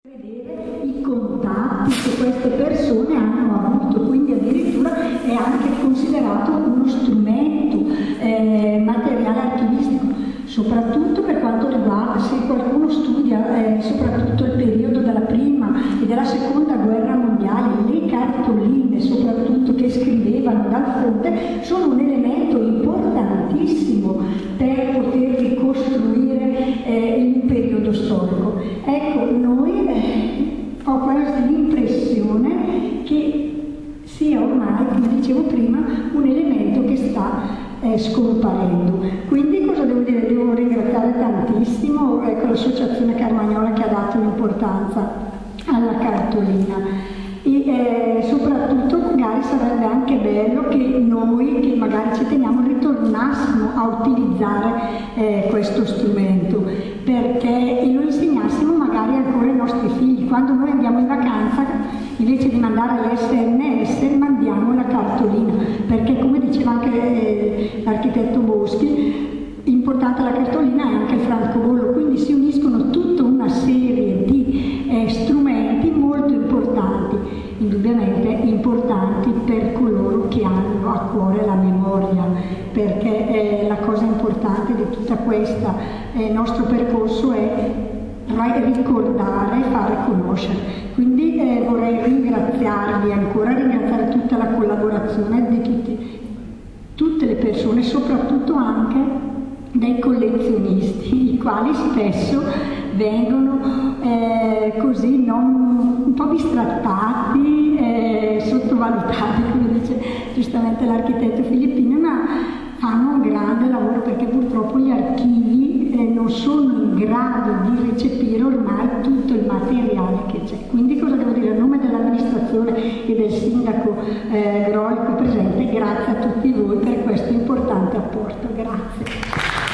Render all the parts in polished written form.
Vedere i contatti che queste persone hanno avuto, quindi addirittura è anche considerato uno strumento materiale archivistico, soprattutto per quanto riguarda, se qualcuno studia soprattutto il periodo della prima e della seconda guerra mondiale, le cartoline soprattutto che scrivevano dal fronte sono un elemento importantissimo per poter ricostruire il periodo storico. Ecco, noi ho quasi l'impressione che sia ormai, come dicevo prima, un elemento che sta scomparendo. Quindi cosa devo dire? Devo ringraziare tantissimo l'associazione Carmagnola che ha dato l'importanza alla cartolina e soprattutto magari sarebbe anche bello che noi che magari ci teniamo ritornassimo a utilizzare questo strumento perché lo insegnassimo magari ancora ai nostri figli. Quando noi andiamo in vacanza invece di mandare l'SMS mandiamo la cartolina, perché come diceva anche l'architetto Boschi, importante la cartolina è anche il francobollo, quindi si uniscono tutta una serie di strumenti molto importanti, indubbiamente importanti per coloro che hanno a cuore la memoria, perché la cosa importante di tutta questa nostro percorso è ricordare e fare conoscere. Quindi vorrei ringraziarvi ancora, ringraziare tutta la collaborazione di tutte le persone, soprattutto anche dai collezionisti, i quali spesso vengono così un po' bistrattati, sottovalutati, come dice giustamente l'architetto Filippini, ma fanno un grande lavoro perché purtroppo gli archivi non sono in grado di recepire ormai tutto il materiale che c'è. Quindi cosa devo dire? A nome dell'amministrazione e del sindaco Groli qui presente, grazie a tutti voi per questo importante apporto. Grazie.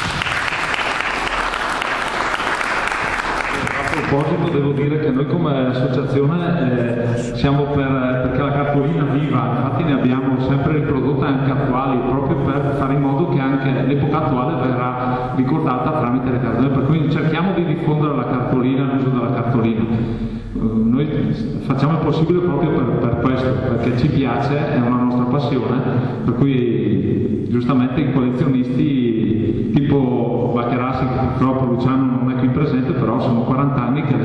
A proposito devo dire che noi come associazione siamo perché la cartolina viva, infatti ne abbiamo sempre riprodotte anche attuali proprio per fare in modo che anche l'epoca attuale verrà ricordata tramite le cartoline, per cui cerchiamo di diffondere la cartolina, l'uso della cartolina. Noi facciamo il possibile proprio per questo, perché ci piace, è una nostra passione, per cui giustamente i collezionisti tipo Baccherassi, che purtroppo Luciano non è qui presente, però sono 40 anni che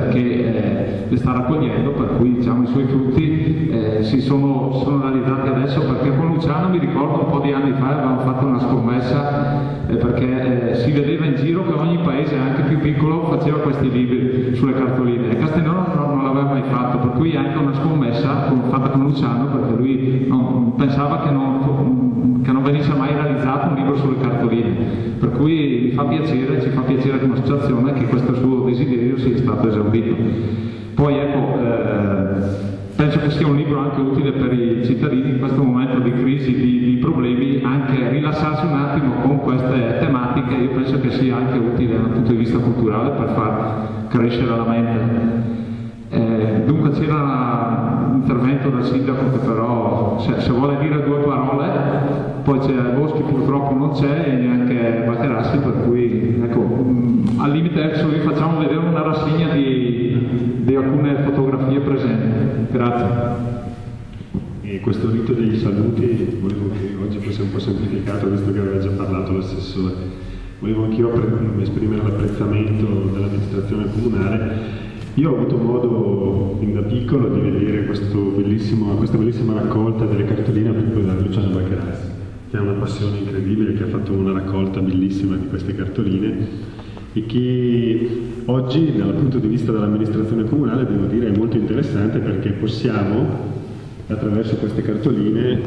le sta raccogliendo, per cui diciamo i suoi frutti sono realizzati adesso, perché con Luciano mi ricordo un po' di anni fa avevamo fatto una scommessa perché si vedeva in giro che ogni paese anche più piccolo faceva questi libri sulle cartoline e Castiglione non l'aveva mai fatto, per cui anche una scommessa fatta con Luciano, perché lui pensava che non venisse mai realizzato un libro sulle cartoline, per cui mi fa piacere, ci fa piacere come associazione che questo suo desiderio sia stato esaudito. Poi ecco, penso che sia un libro anche utile per i cittadini in questo momento di crisi, di problemi, anche rilassarsi un attimo con queste tematiche. Io penso che sia anche utile dal punto di vista culturale per far crescere la mente. Dunque c'era un intervento del sindaco che però se vuole dire due parole, poi c'è Boschi, purtroppo non c'è, e neanche Baccherassi, per cui ecco, al limite adesso vi facciamo vedere una rassegna di alcune fotografie presenti. Grazie. E questo rito degli saluti, volevo che oggi fosse un po' semplificato, visto che aveva già parlato l'assessore. Volevo anch'io esprimere l'apprezzamento dell'amministrazione comunale. Io ho avuto modo fin da piccolo di vedere questa bellissima raccolta delle cartoline proprio da Luciano Baccherassi, che ha una passione incredibile, che ha fatto una raccolta bellissima di queste cartoline e che oggi dal punto di vista dell'amministrazione comunale devo dire è molto interessante, perché possiamo attraverso queste cartoline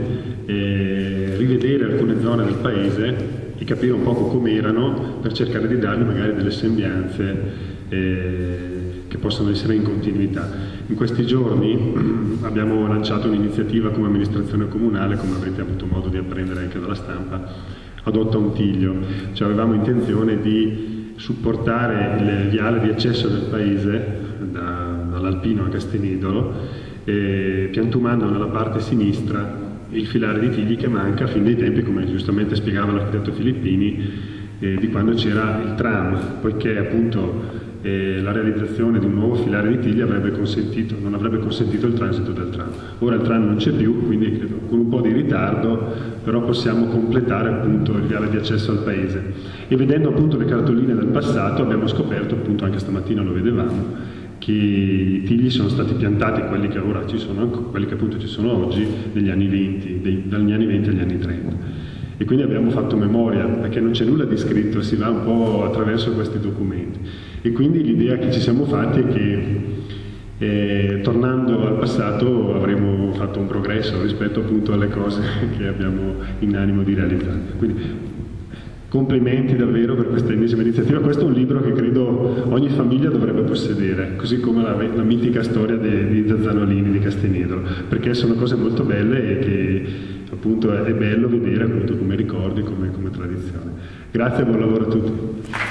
rivedere alcune zone del paese e capire un poco com'erano, per cercare di dargli magari delle sembianze che possono essere in continuità. In questi giorni abbiamo lanciato un'iniziativa come amministrazione comunale, come avrete avuto modo di apprendere anche dalla stampa, Adotta un Tiglio. Cioè avevamo intenzione di supportare il viale di accesso del paese, dall'Alpino a Castenidolo, piantumando nella parte sinistra il filare di tigli che manca a fin dei tempi, come giustamente spiegava l'architetto Filippini, di quando c'era il tram, poiché appunto la realizzazione di un nuovo filare di Tiglia non avrebbe consentito il transito del tram. Ora il tram non c'è più, quindi credo con un po' di ritardo, però possiamo completare appunto il viale di accesso al paese. E vedendo appunto le cartoline del passato abbiamo scoperto, appunto anche stamattina lo vedevamo, che i tigli sono stati piantati, quelli che ora ci sono, quelli che appunto ci sono oggi, dagli anni 20 agli anni 30. E quindi abbiamo fatto memoria, perché non c'è nulla di scritto, si va un po' attraverso questi documenti. E quindi l'idea che ci siamo fatti è che tornando al passato avremo fatto un progresso rispetto appunto alle cose che abbiamo in animo di realizzare. Quindi complimenti davvero per questa ennesima iniziativa. Questo è un libro che credo ogni famiglia dovrebbe possedere, così come la mitica storia di Zazzanolini di Castenedolo, perché sono cose molto belle e che appunto è bello vedere appunto come ricordi, come tradizione. Grazie e buon lavoro a tutti.